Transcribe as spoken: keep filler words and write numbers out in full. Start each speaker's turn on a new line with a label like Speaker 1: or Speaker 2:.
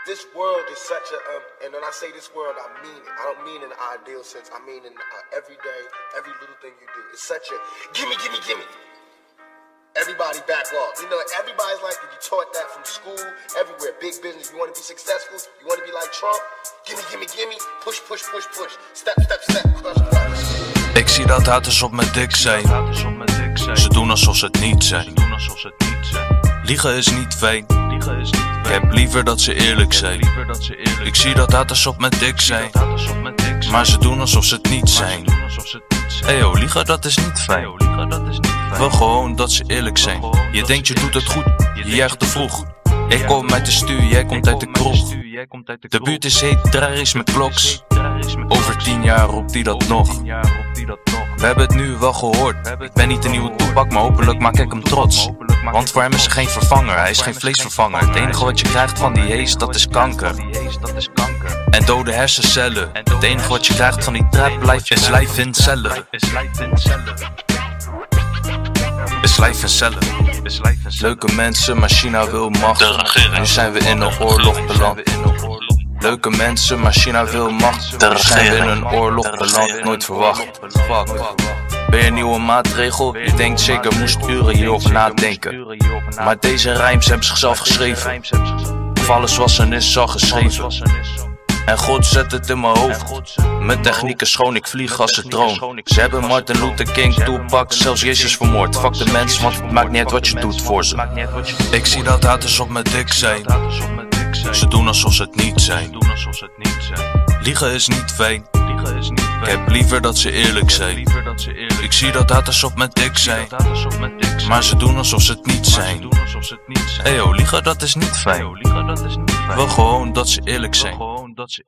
Speaker 1: This world is such a, um, and when I say this world, I mean it. I don't mean in an ideal sense. I mean in uh, every day, every little thing you do. It's such a, gimme, gimme, gimme. Everybody back off. You know, everybody's like, you taught that from school, everywhere. Big business. You want to be successful? You want to be like Trump? Gimme, gimme, gimme. Push, push, push, push. Step, step, step. Crush, crush.
Speaker 2: Ik zie dat haters op mijn dik zijn. Ze doen alsof ze het niet zijn. Liegen is niet fijn. Ik heb liever dat ze eerlijk zijn. Ik zie dat haters op mijn dik zijn. Maar ze doen alsof ze het niet zijn. Eyo, liegen dat is niet fijn. Wil gewoon dat ze eerlijk zijn. Je denkt je doet het goed, je juicht te vroeg. Ik kom uit de stuur, jij komt uit de kroeg. De buurt is heet, draai is met kloks. Over tien jaar roept die dat nog. We hebben het nu wel gehoord. Ik ben niet een nieuwe Tupac, maar hopelijk maak ik hem trots. Want voor hem is er geen vervanger, hij is geen vleesvervanger. Het enige wat je krijgt van die hees, dat is kanker. En dode hersencellen. Het enige wat je krijgt van die trap blijft is lijf in cellen. Is lijf in cellen. Leuke mensen, maar China wil macht. Nu zijn we in een oorlog beland. Leuke mensen, maar China wil macht. Nu zijn we in een oorlog beland. Nooit verwacht. Fuck. Ben je een nieuwe maatregel? Je denkt zeker, moest uren hierover nadenken. Maar deze rijms hebben zichzelf geschreven. Of alles was er is al geschreven. En God zet het in mijn hoofd. Mijn techniek is schoon, ik vlieg als een droom. Ze hebben Martin Luther King, Tupac, zelfs Jezus vermoord. Fuck de mensen, want het maakt niet uit wat je doet voor ze. Ik zie dat haters op mijn dik zijn. Ze doen alsof ze het niet zijn. Liegen is niet fijn. Ik heb liever dat ze eerlijk zijn. Ik zie dat haters op mijn dik zijn. Maar ze doen alsof ze het niet zijn. Eyo, liegen dat is niet fijn. Wil gewoon dat ze eerlijk zijn.